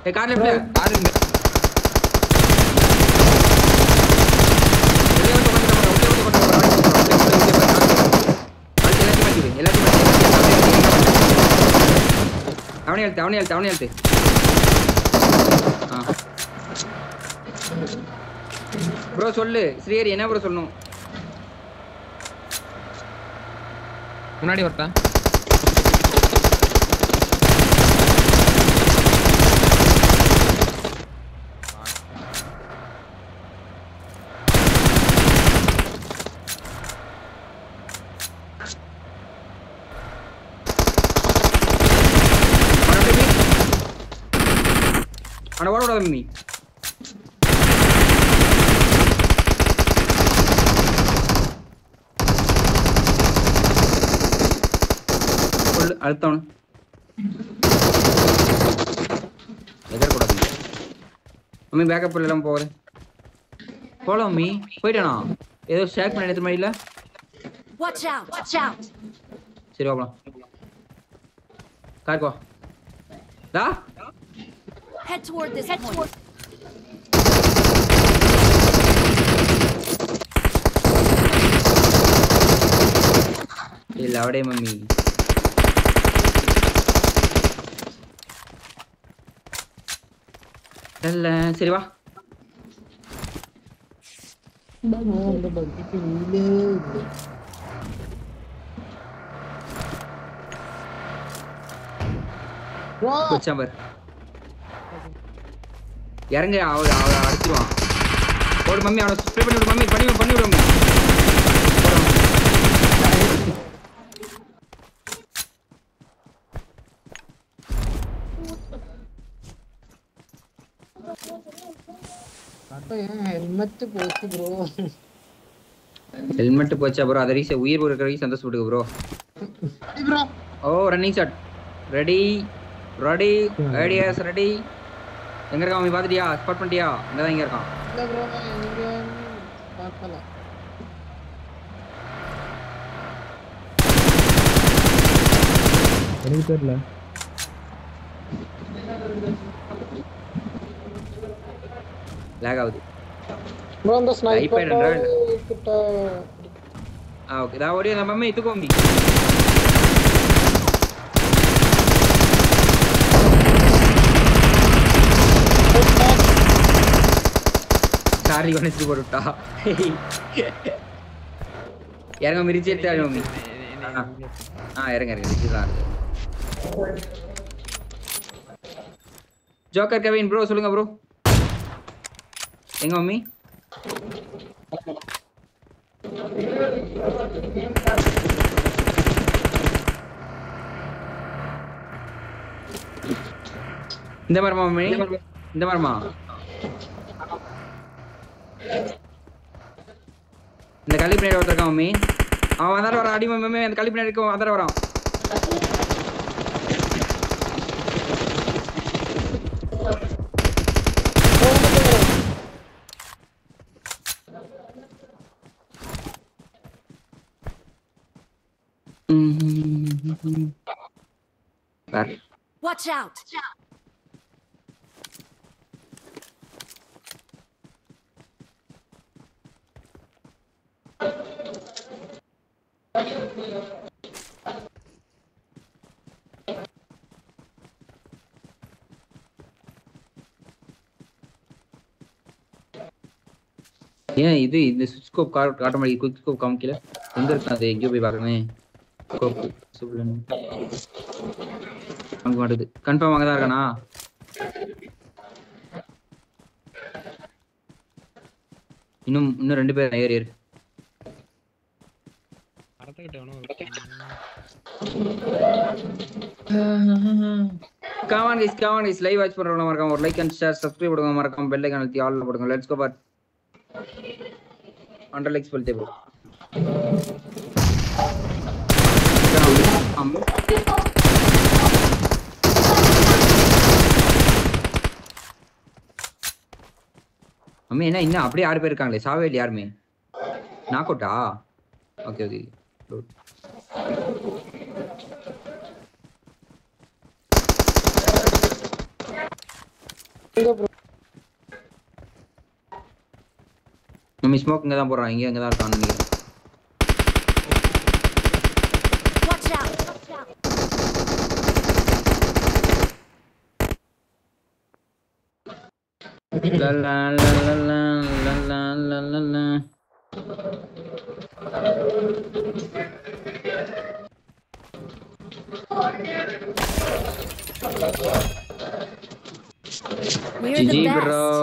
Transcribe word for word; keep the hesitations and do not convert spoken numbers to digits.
ஏ car லெஃப்ட்ல car இங்க அவனே எழுத்து அவனே எழுத்து அவனே எழுத்து ப்ரோ சொல்லு ஸ்ரீஹரி என்ன ப்ரோ சொல்லணும் முன்னாடி வரட்டா அட ஓட ஓட மம்மி சொல்லு அழுத்தவனு எதிர்கூடாது மம்மி பேக்கப் எல்லாம் போகிறேன் போகலாம் மம்மி போயிட்டானா ஏதோ ஷேக் பண்ண எடுத்த மாதிரி இல்லை சரி வாங்கலாம் கார் போ டா Head toward this Head point. இல்ல அவடே மம்மி இல்ல சரி வா சாம்பர் இறங்க அவ அவ அடிச்சிடுவான் ஓடு மம்மி அவனை ஸ்ப்ரே பண்ணி விடு மம்மி பண்ணி பண்ணி விடு மம்மி ஹெல்மெட் போச்சு ப்ரோ ஹெல்மெட் போச்சா ப்ரோ அத ரீச உயிர் இருக்கிற வரைக்கும் சந்தோஷப்படுங்க ப்ரோ ப்ரோ ஓ running shot ready ready ideas ready எங்க இருக்கான் மம்மி பாத்துட்டியா ஸ்பாட் பண்ணிட்டியா இங்க தான் இங்க இருக்கான் இல்ல ப்ரோ இங்க பார்க்கல எனக்கு தெரியல லாக் ஆகுது ப்ரோ அந்த ஸ்னைப்பர் கிட்ட ஆ ஓகே டா ஓடி நம்ம மம்மி இதுக்கு மம்மி சாரி கொனச்சி போடுட்டா இறங்க மிரிச்சி எடுத்தாரு மம்மி ஆ இறங்க இறங்க இதுதான் ஜோக்கர் கவின் ப்ரோ சொல்லுங்க ப்ரோ எங்க மம்மி இந்த மரமா மம்மி இந்த மரமா இந்த கள்ளி பின்னாடி ஒருத்தருக்கான் மம்மி அவன் வந்தார வரான் அடி மம்மி அந்த கள்ளி பின்னாடி இருக்கும் வந்தார வரான் Watch out! ஏன் இது இந்த ஸ்கோப் காட்ட மாதிரி குயிக் ஸ்கோப் காமிக்கல எங்க இருக்கு அது எங்கேயோ போய் பார்க்கணும் ஸ்கோப் சொல்லுங்க அங்க மாட்டுது கன்ஃபார்ம் அங்க தான் இருக்கானா இன்னும் இன்னும் ரெண்டு பேர் ஏறி ஏறு Come on guys, come on guys, live watch பண்றவங்க மறக்காம ஒரு லைக் அண்ட் ஷேர் சப்ஸ்கிரைப் பண்ணுங்க மறக்காம பெல் ஐகான் அழுத்தி ஆல் போடுங்க. Let's go put hundred likes போல்தே ப்ரோ. அம்மே என்ன இன்னும் அப்படியே ஆறு பேர் இருக்காங்களே சாவே இல்லை யாருமே நாக் அவுட்டா ஓகே ஓகே எங்க ப்ரோ நம்ம ஸ்மோக் இங்க தான் போறான். இங்க இங்க தான் இருக்கான்னு நினைக்கிறேன். Watch out. La la la la la la la la la la. We're the G G best. bro.